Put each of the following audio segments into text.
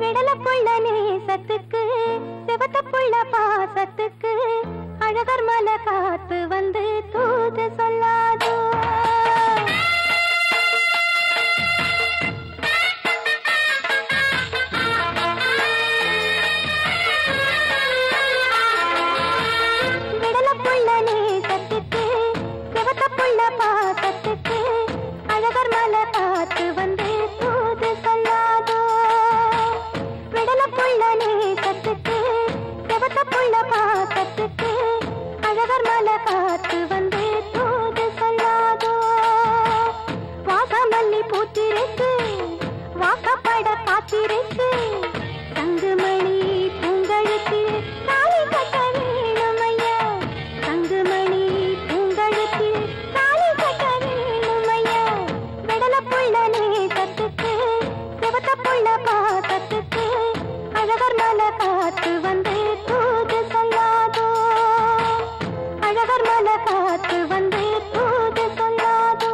விடல புள்ள நேசத்துக்கு செவத்த புள்ள பாசத்துக்கு அழகர் மலை காத்து வந்து தூது சொல்லாதோ விடல புள்ள நேசத்துக்கு செவத்த புள்ள பாசத்துக்கு அழகர் மலை காத்து வந்து தூது சொல்லாதோ விடல புள்ள நேசத்துக்கு செவத்த புள்ள பாசத்துக்கு அழகர் மலை காத்து வந்து தூது சொல்லாதோ வாசமல்லி பூத்திருக்கு வாக்கப்பட காத்திருக்கு தங்குமணி பூங்கழுத்து தாலி கட்ட வேணுமையா தங்குமணி பூங்கழுத்து தாலி கட்ட வேணுமையா விடல புள்ள நேசத்துக்கு செவத்த புள்ள பாசத்துக்கு அழகர் மலை காத்து வந்து தூது சொல்லாதோ அழகர் மலை காத்து வந்து தூது சொல்லாதோ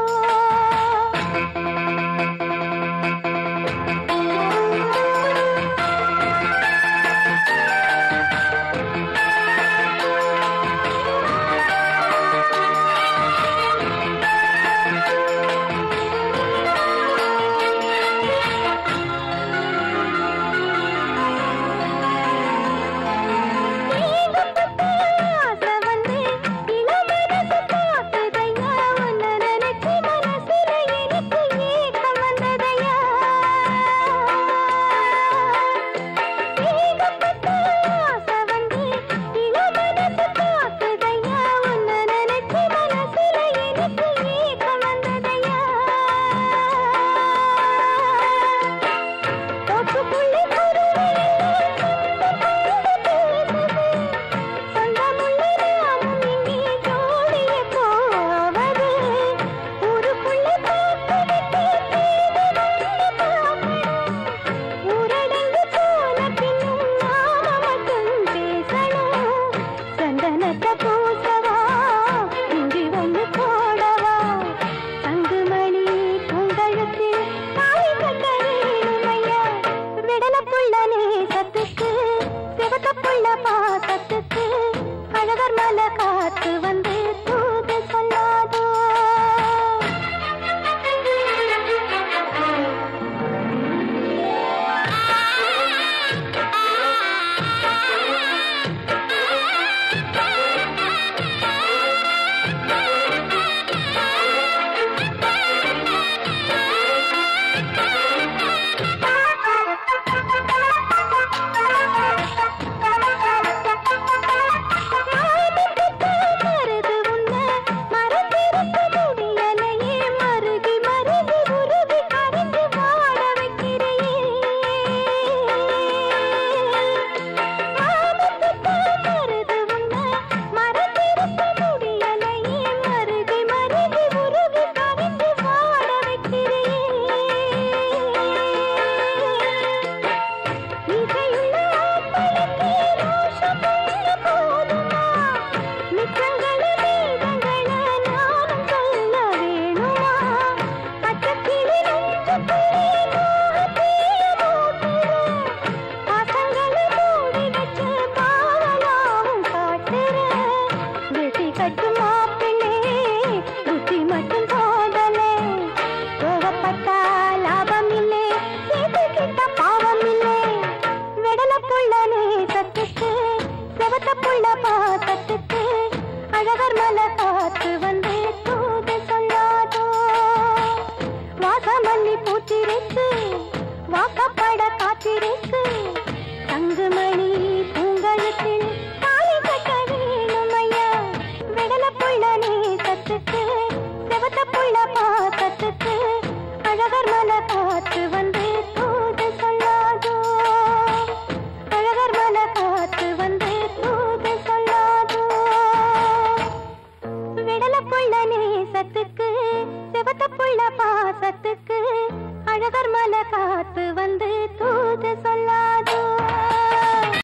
அழகர் மலை காத்து வந்து தூது சொல்லாதோ அழகர் மலை காத்து வந்து தூது சொல்லாதோ வாசமல்லி பூத்திருக்கு வாக்கப்பட காத்திருக்கு தங்குமணி